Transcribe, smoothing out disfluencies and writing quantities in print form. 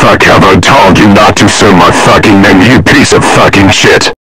fuck have I told you not to say my fucking name, you piece of fucking shit?